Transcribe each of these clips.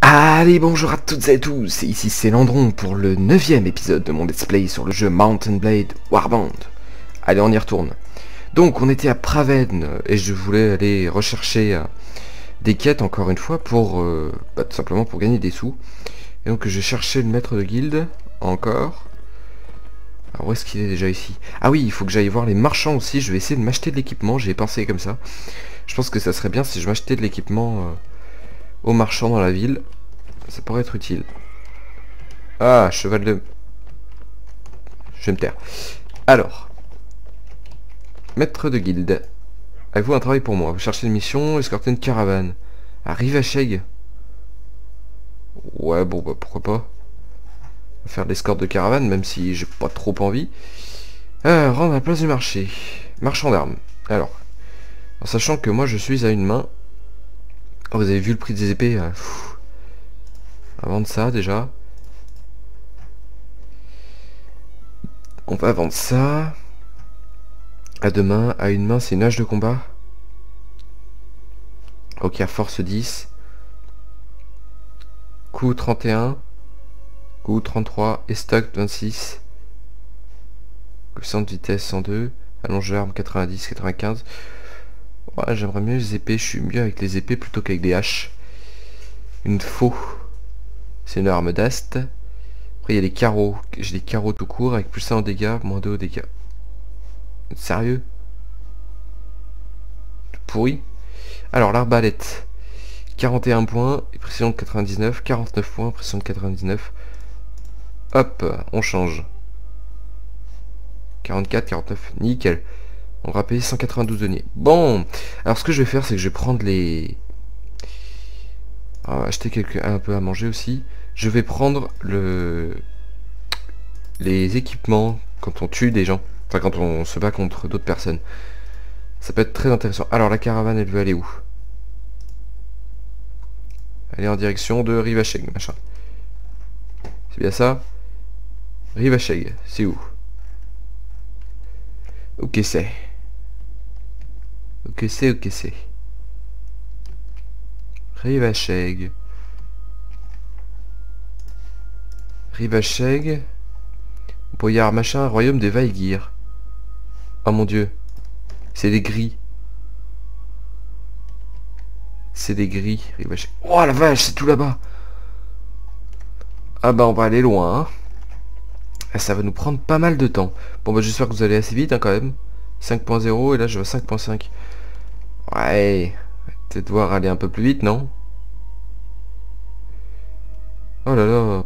Allez, bonjour à toutes et à tous, et ici c'est Landron pour le 9e épisode de mon let's play sur le jeu Mount & Blade Warband. Allez, on y retourne. Donc, on était à Praven, et je voulais aller rechercher des quêtes, encore une fois, pour tout simplement pour gagner des sous. Et donc, je cherchais le maître de guilde, encore. Alors, où est-ce qu'il est déjà ici? Ah oui, il faut que j'aille voir les marchands aussi, je vais essayer de m'acheter de l'équipement, j'y ai pensé comme ça. Je pense que ça serait bien si je m'achetais de l'équipement aux marchands dans la ville. Ça pourrait être utile. Ah, cheval de... Je vais me taire. Alors. Maître de guilde. Avez-vous un travail pour moi? Vous cherchez une mission, escorter une caravane. Arrive à Sheg. Ouais, bon, bah pourquoi pas. Faire de l'escorte de caravane, même si j'ai pas trop envie. Rendre à la place du marché. Marchand d'armes. Alors. En sachant que moi je suis à une main. Oh, vous avez vu le prix des épées on va vendre ça déjà. On va vendre ça. À deux mains, à une main, c'est une hache de combat. Ok, force 10. Coup 31. Coup 33. Et stock 26. Coefficient de vitesse 102. Allongeur arme 90, 95. Ouais, j'aimerais mieux les épées. Je suis mieux avec les épées plutôt qu'avec des haches. Une faux. C'est une arme d'ast. Après il y a des carreaux. J'ai des carreaux tout court avec plus 1 en dégâts, moins 2 au dégâts. Sérieux? Pourri. Alors l'arbalète. 41 points, et précision de 99. 49 points, précision de 99. Hop, on change. 44, 49, nickel. On va payer 192 deniers. Bon, alors ce que je vais faire, c'est que je vais prendre les... On va acheter un peu à manger aussi. Je vais prendre les équipements quand on tue des gens. Enfin, quand on se bat contre d'autres personnes. Ça peut être très intéressant. Alors, la caravane, elle veut aller où? Elle est en direction de Rivacheg, machin. C'est bien ça? Rivacheg, c'est où? Ok, c'est. Ok, c'est, ok, c'est. Rivacheg. Rivacheg. Boyard, machin, royaume des Vaigir. Oh mon dieu. C'est des gris. C'est des gris. Rivacheg. Oh la vache, c'est tout là-bas. Ah bah on va aller loin. Hein. Ça va nous prendre pas mal de temps. Bon bah j'espère que vous allez assez vite hein, quand même. 5.0 et là je vais 5.5. Ouais. Peut-être devoir aller un peu plus vite, non? Oh là là.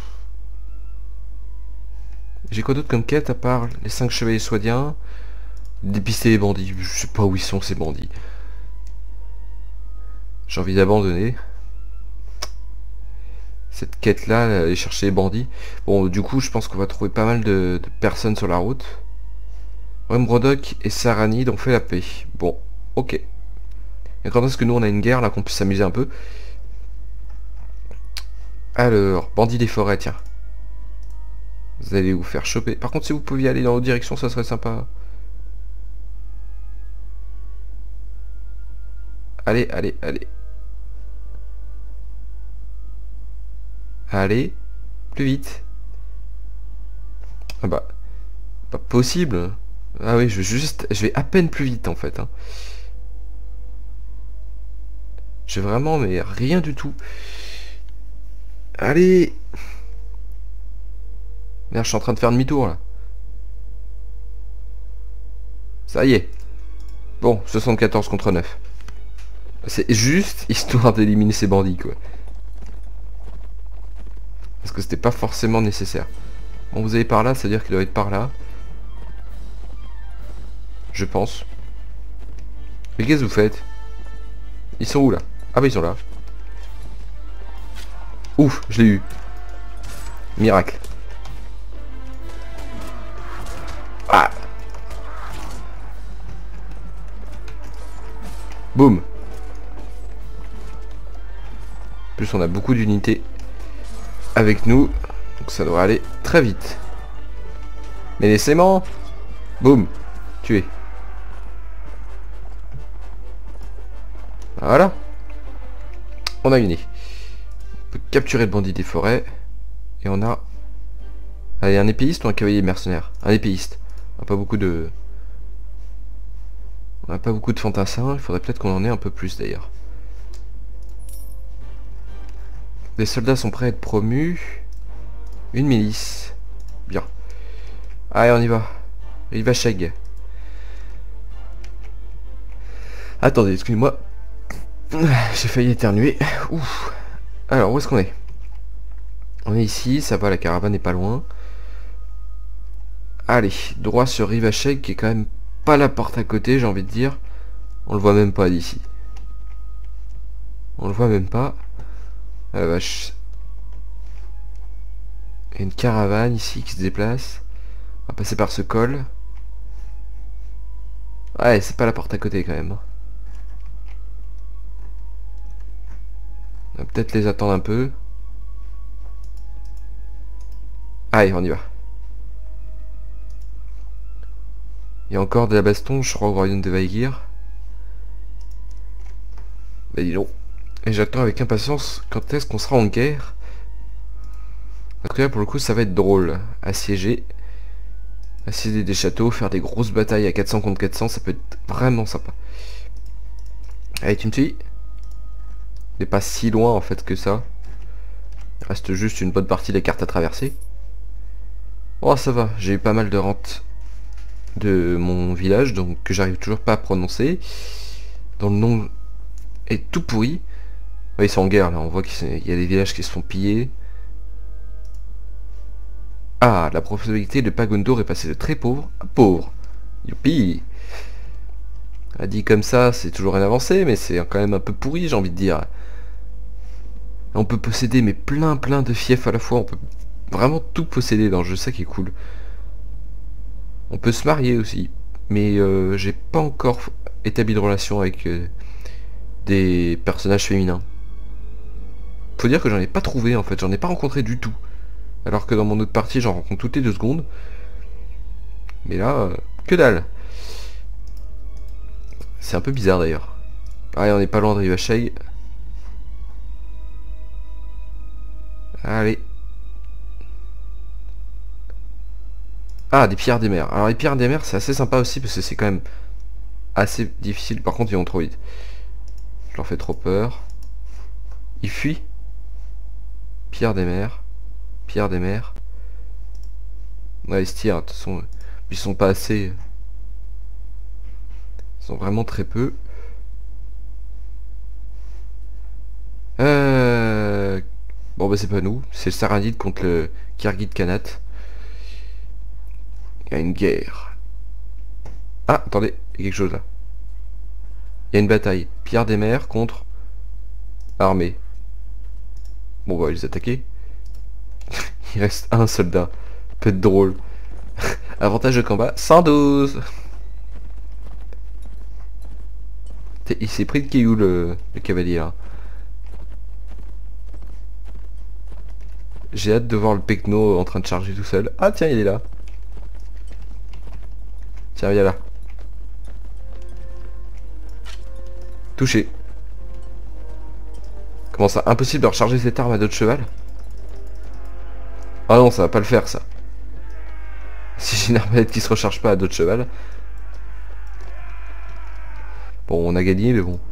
J'ai quoi d'autre comme quête à part les 5 chevaliers swadiens? Dépister les bandits. Je sais pas où ils sont ces bandits. J'ai envie d'abandonner cette quête là, aller chercher les bandits. Bon du coup je pense qu'on va trouver pas mal de personnes sur la route. Brodok et Saranid ont fait la paix. Bon, ok. Et quand est-ce que nous on a une guerre là qu'on puisse s'amuser un peu? Alors, bandits des forêts, tiens. Vous allez vous faire choper. Par contre si vous pouviez aller dans l'autre direction ça serait sympa. Allez, allez, allez. Allez, plus vite. Ah bah, pas possible. Ah oui, je vais à peine plus vite en fait. Hein. J'ai vraiment, mais rien du tout. Allez. Merde, je suis en train de faire demi-tour là. Ça y est. Bon, 74 contre 9. C'est juste histoire d'éliminer ces bandits quoi. Parce que c'était pas forcément nécessaire. Bon, vous allez par là, c'est-à-dire qu'il doit être par là. Je pense. Mais qu'est-ce que vous faites? Ils sont où là? Ah bah ils sont là. Ouf, je l'ai eu. Miracle. Ah. Boum. En plus on a beaucoup d'unités avec nous. Donc ça devrait aller très vite. Mais laissez-moi. Boum. Tué. Voilà. On a gagné. On peut capturer le bandit des forêts. Et on a... Allez, un épéiste ou un cavalier mercenaire? Un épéiste. On n'a pas beaucoup de... On n'a pas beaucoup de fantassins. Il faudrait peut-être qu'on en ait un peu plus d'ailleurs. Les soldats sont prêts à être promus. Une milice. Bien. Allez, on y va. Rivacheg. Attendez, excusez-moi. J'ai failli éternuer. Ouf. Alors, où est-ce qu'on est? On est ici, ça va, la caravane n'est pas loin. Allez, droit sur Rivacheg, qui est quand même pas la porte à côté, j'ai envie de dire. On le voit même pas d'ici. On le voit même pas. Ah la vache. Il y a une caravane ici qui se déplace. On va passer par ce col. Ouais, c'est pas la porte à côté quand même. On va peut-être les attendre un peu. Allez, on y va. Il y a encore de la baston, je crois, au royaume de Vaegir. Bah dis donc. Et j'attends avec impatience quand est-ce qu'on sera en guerre. Donc là, pour le coup, ça va être drôle. Assiéger. Assiéger des châteaux, faire des grosses batailles à 400 contre 400, ça peut être vraiment sympa. Allez, tu me suis? On n'est pas si loin en fait que ça. Il reste juste une bonne partie des cartes à traverser. Oh, ça va, j'ai eu pas mal de rentes de mon village, donc que j'arrive toujours pas à prononcer. Dont le nom est tout pourri. Oui, ils sont en guerre là, on voit qu'il y a des villages qui se font piller. Ah, la probabilité de Pagondor est passée de très pauvre à pauvre. Youpi. A dit comme ça, c'est toujours une avancée, mais c'est quand même un peu pourri, j'ai envie de dire. On peut posséder mais plein de fiefs à la fois, on peut vraiment tout posséder dans le jeu, ça qui est cool. On peut se marier aussi, mais j'ai pas encore établi de relation avec des personnages féminins. Faut dire que j'en ai pas trouvé en fait, j'en ai pas rencontré du tout. Alors que dans mon autre partie, j'en rencontre toutes les 2 secondes. Mais là, que dalle. C'est un peu bizarre d'ailleurs. Allez, on est pas loin de Rivacheg. Allez. Ah, des pierres des mers. Alors les pierres des mers, c'est assez sympa aussi parce que c'est quand même assez difficile. Par contre, ils vont trop vite. Je leur fais trop peur. Ils fuient. Pierre des mers. Pierre des mers. Ouais, ils se tirent. De toute façon, ils sont pas assez. Ils sont vraiment très peu. Bon bah c'est pas nous. C'est le Saradid contre le Kirgit Khanat. Il y a une guerre. Ah, attendez, il y a quelque chose là. Il y a une bataille. Pierre des mers contre armée. Bon, on va les attaquer. Il reste un soldat. Peut être drôle. Avantage de combat, 112. Il s'est pris de caillou le cavalier là. J'ai hâte de voir le Pecno en train de charger tout seul. Ah tiens, il est là. Tiens, viens là. Touché. Comment ça? Impossible de recharger cette arme à dos de cheval? Ah non, ça va pas le faire ça. Si j'ai une arbalète qui se recharge pas à dos de cheval. Bon, on a gagné, mais bon.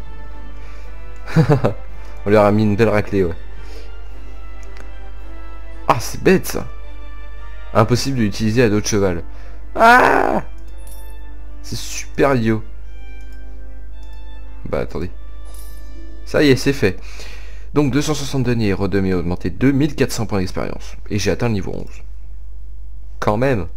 On leur a mis une belle raclée, ouais. Ah, c'est bête ça. Impossible de l'utiliser à dos de cheval. Ah, c'est super idiot. Bah attendez. Ça y est, c'est fait. Donc 260 deniers, redemi augmenté 2400 points d'expérience. Et j'ai atteint le niveau 11. Quand même.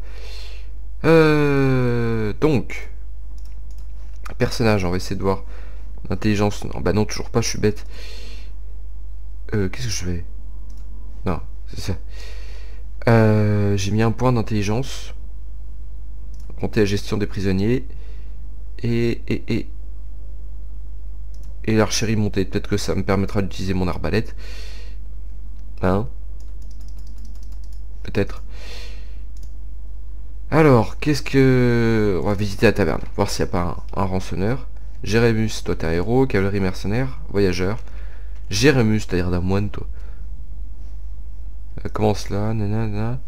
Donc. Personnage, on va essayer de voir. Intelligence. Non, bah non, toujours pas, je suis bête. Qu'est-ce que je fais? Non, c'est ça. J'ai mis un point d'intelligence. Compter la gestion des prisonniers. Et l'archerie montée. Peut-être que ça me permettra d'utiliser mon arbalète. Hein? Peut-être. Alors, qu'est-ce que... On va visiter la taverne. Voir s'il n'y a pas un rançonneur. Jérémus, toi t'es un héros. Cavalerie mercenaire. Voyageur. Jérémus, t'as l'air d'un moine, toi. Comment cela, nanana.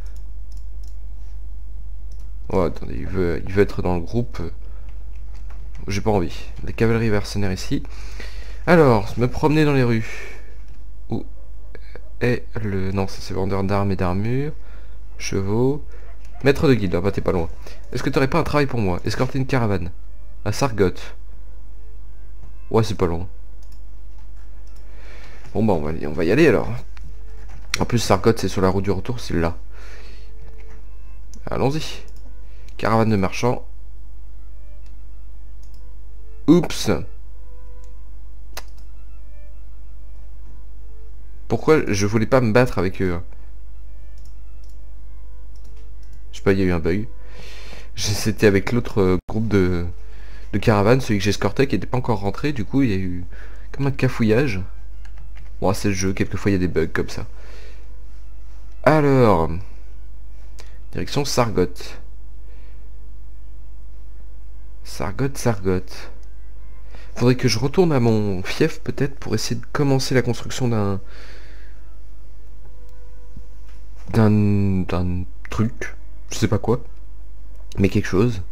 Oh, attendez, il veut être dans le groupe. J'ai pas envie. La cavalerie mercenaires ici. Alors, me promener dans les rues. Où est le... Non, ça c'est vendeur d'armes et d'armure. Chevaux. Maître de guilde, ah bah t'es pas loin. Est-ce que t'aurais pas un travail pour moi? Escorter une caravane. À Sargoth. Ouais, c'est pas loin. Bon bah on va y aller alors. En plus Sargoth c'est sur la route du retour, c'est là. Allons-y. Caravane de marchands. Oups. Pourquoi je voulais pas me battre avec eux? Je sais pas, il y a eu un bug. C'était avec l'autre groupe de caravane, celui que j'escortais qui n'était pas encore rentré, du coup il y a eu comme un cafouillage. Bon, c'est le jeu, quelquefois il y a des bugs comme ça. Alors, direction Sargoth. Sargoth. Faudrait que je retourne à mon fief peut-être pour essayer de commencer la construction d'un truc. Je sais pas quoi. Mais quelque chose.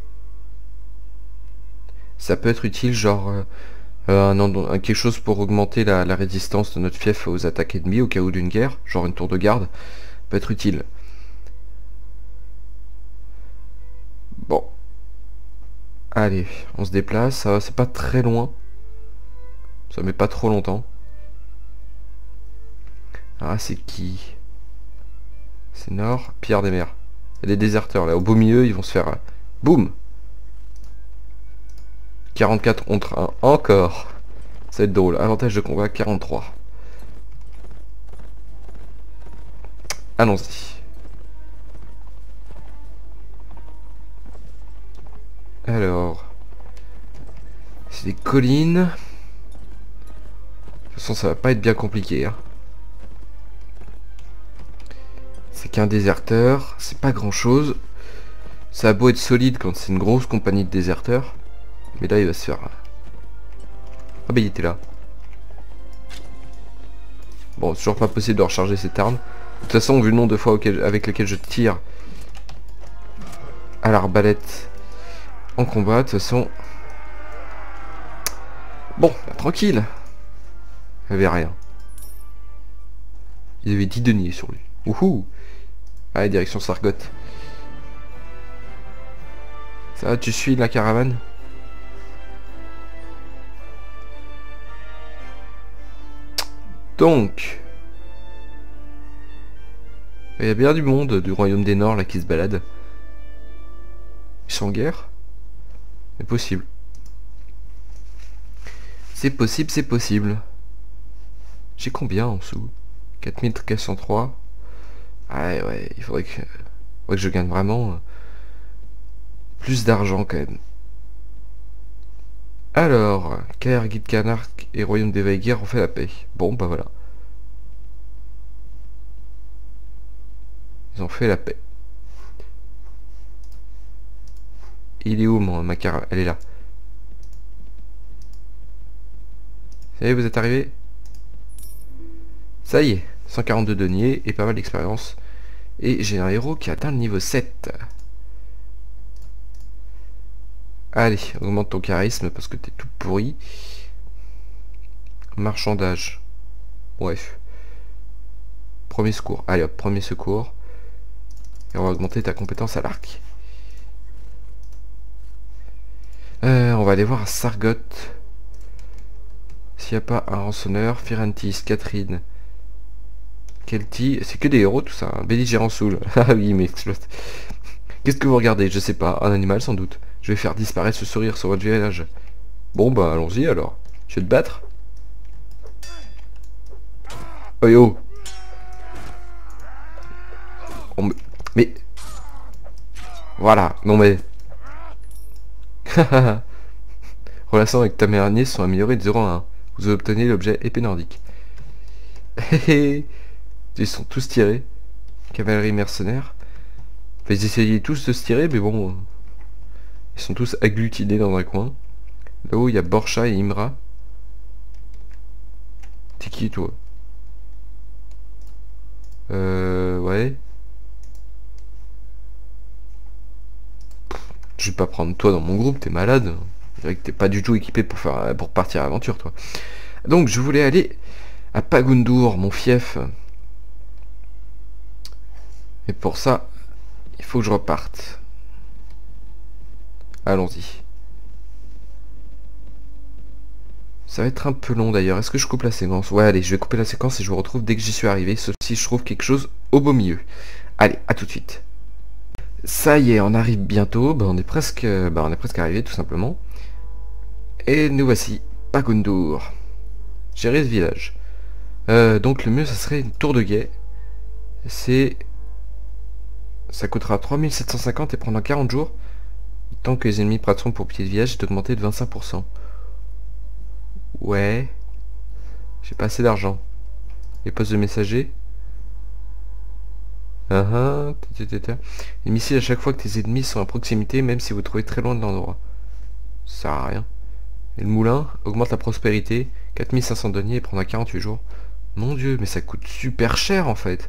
Ça peut être utile, genre quelque chose pour augmenter la résistance de notre fief aux attaques ennemies au cas où d'une guerre. Genre une tour de garde. Peut être utile. Bon. Allez, on se déplace. Ça va, c'est pas très loin. Ça met pas trop longtemps. Ah, c'est qui? C'est Nord, Pierre des Mers. Il y a des déserteurs là. Au beau milieu, ils vont se faire... Boum! 44 contre 1. Encore! Ça va être drôle. Avantage de combat, 43. Allons-y. Alors... C'est des collines. De toute façon, ça va pas être bien compliqué. Hein. C'est qu'un déserteur. C'est pas grand-chose. Ça a beau être solide quand c'est une grosse compagnie de déserteurs. Mais là, il va se faire... Ah bah, il était là. Bon, c'est toujours pas possible de recharger cette arme. De toute façon, vu le nombre de fois avec lesquelles je tire à l'arbalète en combat, de toute façon... Bon, bah, tranquille. Il avait rien. Il avait 10 deniers sur lui. Wouhou. Allez, direction Sargoth. Ça va, tu suis la caravane? Donc... Il y a bien du monde du royaume des Nords là qui se balade. Ils sont en guerre? C'est possible. C'est possible, c'est possible. J'ai combien en dessous? 4403. Ah ouais, il faudrait que je gagne vraiment plus d'argent quand même. Alors, Caer, Guide Canarque et Royaume des Vaiguières ont fait la paix. Bon, bah voilà. Ils ont fait la paix. Il est où ma caravane? Elle est là. Ça y est, vous êtes arrivés? Ça y est, 142 deniers et pas mal d'expérience. Et j'ai un héros qui atteint le niveau 7. Allez, augmente ton charisme parce que t'es tout pourri. Marchandage. Bref. Premier secours. Allez hop, premier secours. Et on va augmenter ta compétence à l'arc. On va aller voir à Sargoth. S'il n'y a pas un rançonneur. Firentis, Catherine. Kelty. C'est que des héros tout ça. Hein. Belligérant Soul. Ah oui, mais exploite. Qu'est-ce que vous regardez? Je sais pas. Un animal sans doute. Je vais faire disparaître ce sourire sur votre village. Bon bah allons-y alors. Tu veux te battre? Oh yo. Mais... Voilà. Non mais... Relations avec ta mère Agnès sont améliorées de 0 à 1. Vous obtenez l'objet épée nordique. Ils sont tous tirés. Cavalerie mercenaire. Enfin, ils essayaient tous de se tirer, mais bon... Ils sont tous agglutinés dans un coin. Là-haut, il y a Borcha et Imra. T'es qui toi? Ouais. Je vais pas prendre toi dans mon groupe, t'es malade. C'est vrai que t'es pas du tout équipé pour partir à l'aventure, toi. Donc je voulais aller à Pagundur, mon fief. Et pour ça, il faut que je reparte. Allons-y. Ça va être un peu long d'ailleurs. Est-ce que je coupe la séquence? Ouais, allez, je vais couper la séquence et je vous retrouve dès que j'y suis arrivé. Sauf si je trouve quelque chose au beau milieu. Allez, à tout de suite. Ça y est, on arrive bientôt. On est presque arrivé tout simplement. Et nous voici, Pagundur. Gérer ce village. Donc le mieux, ça serait une tour de guet. Ça coûtera 3750 et pendant 40 jours, tant que les ennemis pratiqueront pour piller le village, est augmenté de 25%. Ouais. J'ai pas assez d'argent. Les postes de messager. Les missiles à chaque fois que tes ennemis sont à proximité, même si vous trouvez très loin de l'endroit. Ça sert à rien. Et le moulin augmente la prospérité. 4500 deniers et pendant 48 jours. Mon dieu, mais ça coûte super cher en fait.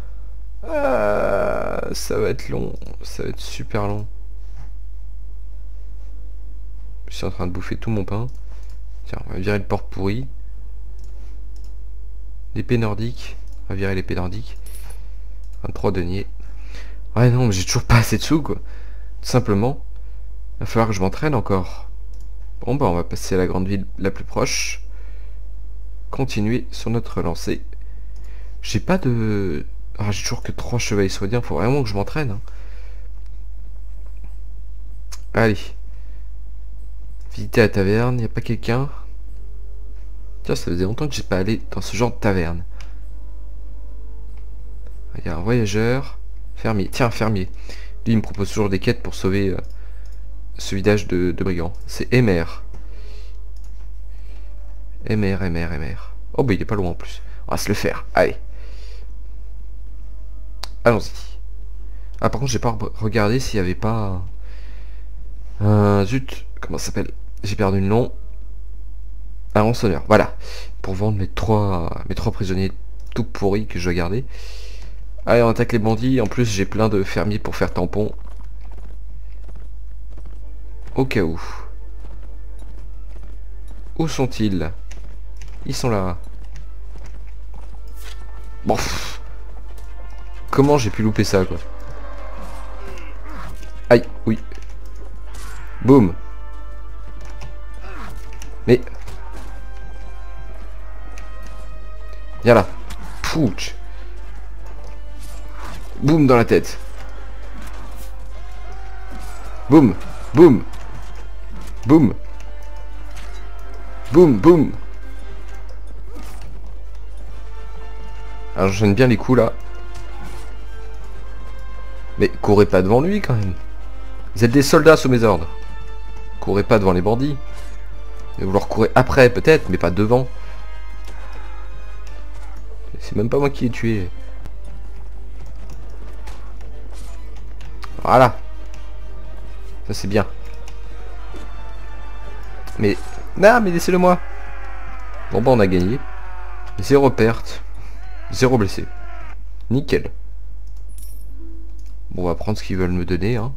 Ah, ça va être long. Ça va être super long. Je suis en train de bouffer tout mon pain. Tiens, on va virer le porc pourri. L'épée nordique. On va virer l'épée nordique. 23 deniers. Ouais non, mais j'ai toujours pas assez de sous quoi. Tout simplement. Il va falloir que je m'entraîne encore. Bon bah on va passer à la grande ville la plus proche. Continuer sur notre lancée. J'ai pas de... Ah, j'ai toujours que 3 chevaliers soignants. Faut vraiment que je m'entraîne. Hein. Allez. Visiter la taverne. Y a pas quelqu'un? Tiens, ça faisait longtemps que j'ai pas allé dans ce genre de taverne. Il y a un voyageur. Fermier. Tiens, fermier. Lui, il me propose toujours des quêtes pour sauver ce village de brigands. C'est Emer. Emer. Oh, bah il est pas loin en plus. On va se le faire. Allez. Allons-y. Ah, par contre, j'ai pas regardé s'il y avait pas... zut. Comment ça s'appelle? J'ai perdu le nom. Un rançonneur. Voilà. Pour vendre mes trois prisonniers tout pourris que je dois garder. Allez, on attaque les bandits. En plus, j'ai plein de fermiers pour faire tampon. Au cas où. Où sont-ils? Ils sont là. Bon. Comment j'ai pu louper ça, quoi? Aïe, oui. Boum. Mais... Viens là. Pouch. Boum dans la tête. Boum. Boum. Boum. Boum, boum. Alors j'enchaîne bien les coups là. Mais courez pas devant lui quand même. Vous êtes des soldats sous mes ordres. Courez pas devant les bandits. Vous leur courez après peut-être, mais pas devant. C'est même pas moi qui l'ai tué. Voilà. Ça c'est bien. Mais... Non, mais laissez-le moi. Bon bah on a gagné. 0 perte. 0 blessé. Nickel. Bon, on va prendre ce qu'ils veulent me donner. Hein.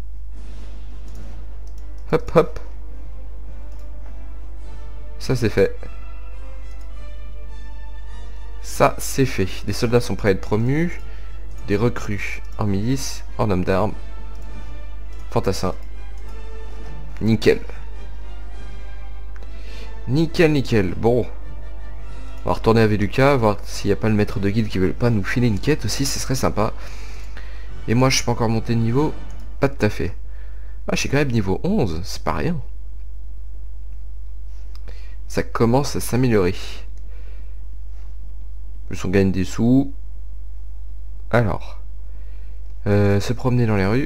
Hop, hop. Ça c'est fait. Ça c'est fait. Des soldats sont prêts à être promus. Des recrues en milice, en homme d'armes. Fantassin. Nickel. Nickel, nickel. Bon. On va retourner à Veluca, voir s'il n'y a pas le maître de guilde qui veut pas nous filer une quête aussi, ce serait sympa. Et moi je suis pas encore monté de niveau. Pas tout à fait. Ah, je suis quand même niveau 11, c'est pas rien. Ça commence à s'améliorer. Plus on gagne des sous. Alors. Se promener dans les rues.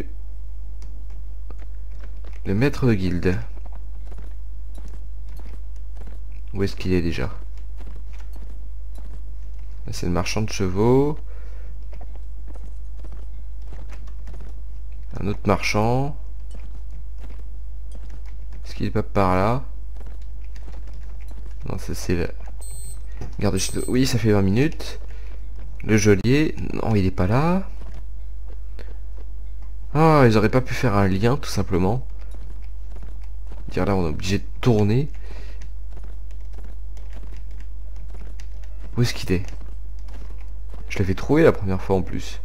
Le maître de guilde. Où est-ce qu'il est déjà? Là c'est le marchand de chevaux. Un autre marchand. Est-ce qu'il est pas par là? Non, ça c'est le... Garde chute. Oui, ça fait 20 minutes. Le geôlier. Non, il est pas là. Ah, ils auraient pas pu faire un lien, tout simplement. Dire là, on est obligé de tourner. Où est-ce qu'il est? Je l'avais trouvé la première fois en plus.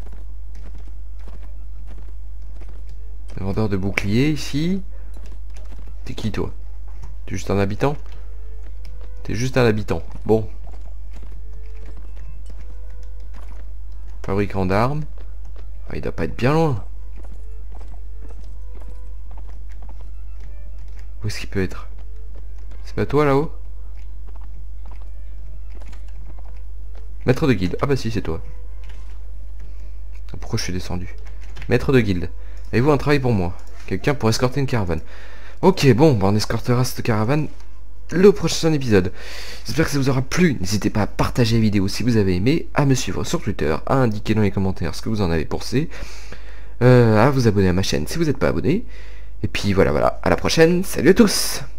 Le vendeur de boucliers ici. T'es qui toi? T'es juste un habitant? T'es juste un habitant. Bon. Fabricant d'armes. Ah, il doit pas être bien loin. Où est-ce qu'il peut être? C'est pas toi là-haut? Maître de guilde. Ah bah si, c'est toi. Pourquoi je suis descendu? Maître de guilde. Avez-vous un travail pour moi? Quelqu'un pour escorter une caravane. Ok, bon, bah on escortera cette caravane le prochain épisode. J'espère que ça vous aura plu. N'hésitez pas à partager la vidéo si vous avez aimé, à me suivre sur Twitter, à indiquer dans les commentaires ce que vous en avez pensé, à vous abonner à ma chaîne si vous n'êtes pas abonné. Et puis voilà, à la prochaine. Salut à tous!